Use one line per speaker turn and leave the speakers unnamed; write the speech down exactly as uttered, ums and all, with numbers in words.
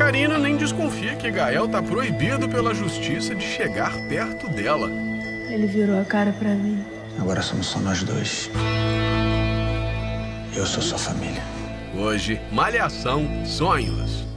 Karina nem desconfia que Gael tá proibido pela justiça de chegar perto dela.
Ele virou a cara pra mim.
Agora somos só nós dois. Eu sou sua família.
Hoje, Malhação Sonhos.